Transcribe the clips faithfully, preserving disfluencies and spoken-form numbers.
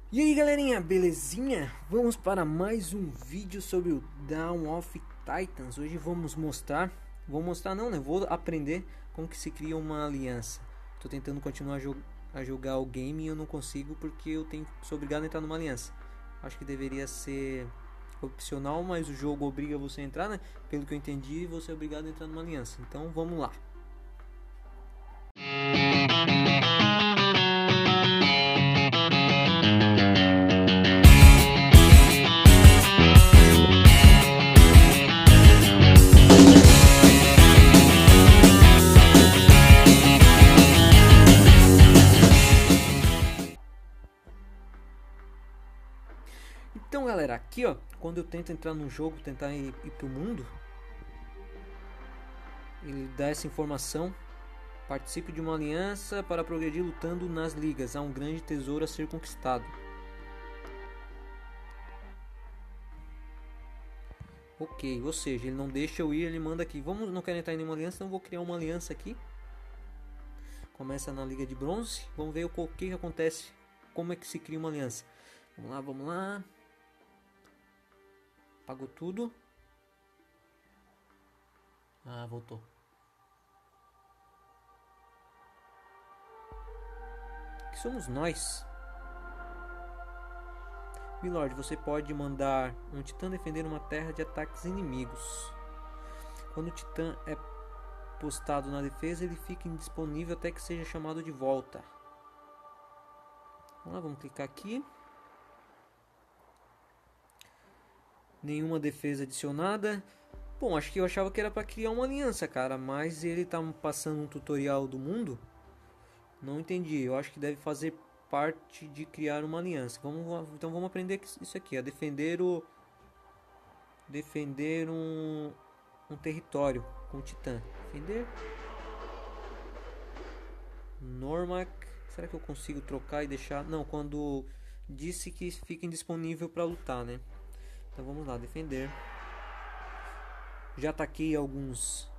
E aí galerinha, belezinha? Vamos para mais um vídeo sobre o Dawn of Titans. Hoje vamos mostrar, vou mostrar não né, vou aprender como que se cria uma aliança. Estou tentando continuar a, jo a jogar o game e eu não consigo porque eu tenho, sou obrigado a entrar numa aliança. Acho que deveria ser opcional, mas o jogo obriga você a entrar, né? Pelo que eu entendi, você é obrigado a entrar numa aliança. Então vamos lá. Então galera, aqui ó, quando eu tento entrar no jogo, tentar ir, ir pro mundo, ele dá essa informação: participe de uma aliança para progredir lutando nas ligas, há um grande tesouro a ser conquistado. Ok, ou seja, ele não deixa eu ir, ele manda aqui, vamos, não quero entrar em nenhuma aliança, então vou criar uma aliança aqui. Começa na liga de bronze, vamos ver o que, que acontece, como é que se cria uma aliança. Vamos lá, vamos lá. Apagou tudo. Ah, voltou. Que somos nós? Milord, você pode mandar um titã defender uma terra de ataques inimigos. Quando o titã é postado na defesa, ele fica indisponível até que seja chamado de volta. Vamos lá, vamos clicar aqui. Nenhuma defesa adicionada. Bom, acho que eu achava que era para criar uma aliança, cara, mas ele tá passando um tutorial do mundo. Não entendi. Eu acho que deve fazer parte de criar uma aliança. Vamos, então vamos aprender isso aqui, a defender o defender um um território com o titã. Defender Normac. Será que eu consigo trocar e deixar? Não, quando disse que fica indisponível para lutar, né? Então vamos lá, defender. Já ataquei alguns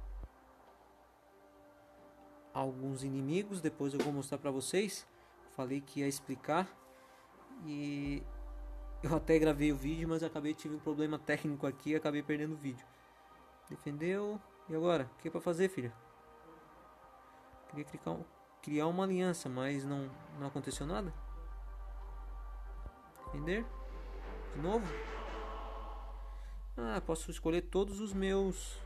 alguns inimigos, depois eu vou mostrar para vocês. Falei que ia explicar e eu até gravei o vídeo, mas acabei tive um problema técnico aqui e acabei perdendo o vídeo. Defendeu. E agora? O que é para fazer, filho? Queria criar, criar uma aliança, mas não não aconteceu nada. Defender. De novo. Ah, posso escolher todos os meus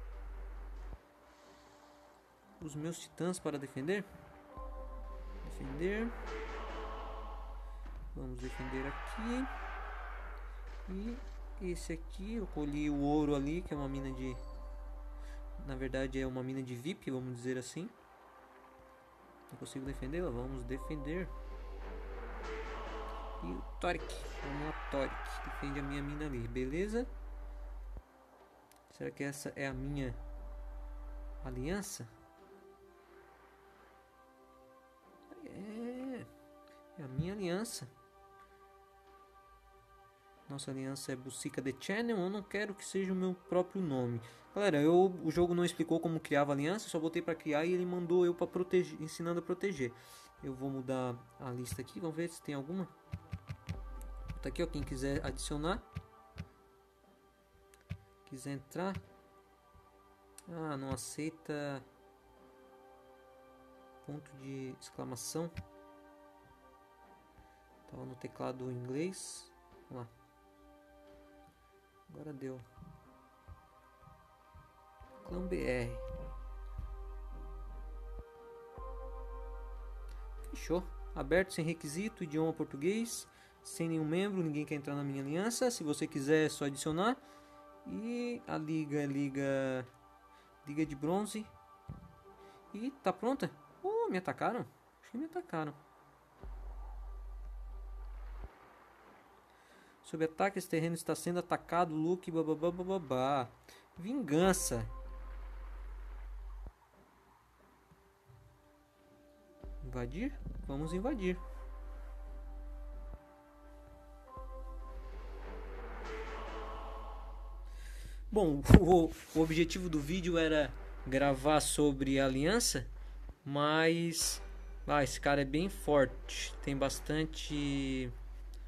os meus titãs para defender. Defender. Vamos defender aqui. E esse aqui eu colhi o ouro ali, que é uma mina de, na verdade é uma mina de V I P, vamos dizer assim. Não consigo defendê-la, vamos defender. E o Toric, vamos lá, Toric, defende a minha mina ali, beleza? Será que essa é a minha aliança? É, é a minha aliança. Nossa aliança é Bucica The Channel. Eu não quero que seja o meu próprio nome. Galera, eu, o jogo não explicou como criava aliança. Eu só botei para criar e ele mandou eu para proteger, ensinando a proteger. Eu vou mudar a lista aqui. Vamos ver se tem alguma. Tá aqui, ó, quem quiser adicionar. Quiser entrar. Ah, não aceita. Ponto de exclamação. Tava no teclado em inglês. Vamos lá. Agora deu. Clã B R. Fechou. Aberto sem requisito, idioma português. Sem nenhum membro, ninguém quer entrar na minha aliança. Se você quiser, é só adicionar. E a liga é liga liga de bronze. E tá pronta. Oh, me atacaram? Acho que me atacaram. Sob ataque, esse terreno está sendo atacado. Luke, bababá, bababá. Vingança. Invadir? Vamos invadir. Bom, o, o objetivo do vídeo era gravar sobre a aliança, mas Ah, esse cara é bem forte. Tem bastante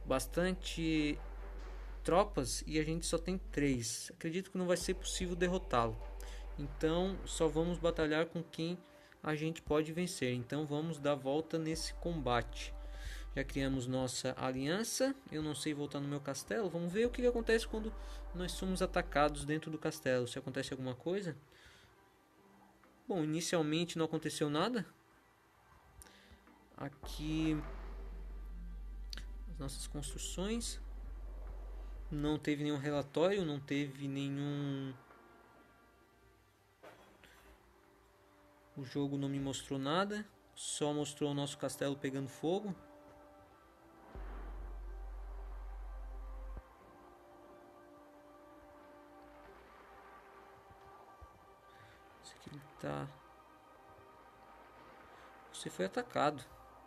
bastante tropas e a gente só tem três. Acredito que não vai ser possível derrotá-lo. Então só vamos batalhar com quem a gente pode vencer. Então vamos dar volta nesse combate. Já criamos nossa aliança. Eu não sei voltar no meu castelo. Vamos ver o que acontece quando nós somos atacados dentro do castelo. Se acontece alguma coisa. Bom, inicialmente não aconteceu nada. Aqui as nossas construções. Não teve nenhum relatório, não teve nenhum... O jogo não me mostrou nada, só mostrou o nosso castelo pegando fogo. Esse aqui ele tá... Você foi atacado.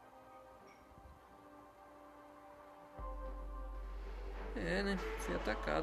É, né? Foi atacado.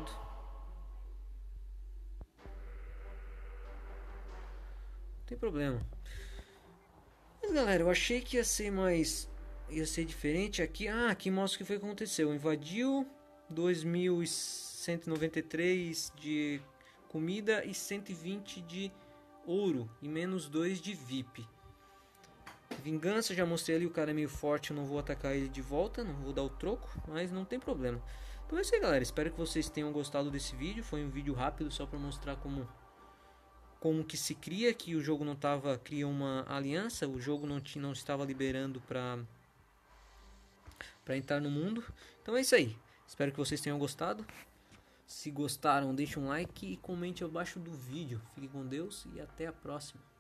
Não tem problema. Mas galera, eu achei que ia ser mais... Ia ser diferente aqui. Ah, aqui mostra o que foi que aconteceu. Invadiu dois mil cento e noventa e três de comida e cento e vinte de ouro. E menos dois de V I P. Vingança, já mostrei ali, o cara é meio forte. Eu não vou atacar ele de volta. Não vou dar o troco, mas não tem problema. Então é isso aí, galera. Espero que vocês tenham gostado desse vídeo. Foi um vídeo rápido só para mostrar como como que se cria, que o jogo não estava cria uma aliança, o jogo não tinha não estava liberando para para entrar no mundo. Então é isso aí. Espero que vocês tenham gostado. Se gostaram, deixe um like e comente abaixo do vídeo. Fique com Deus e até a próxima.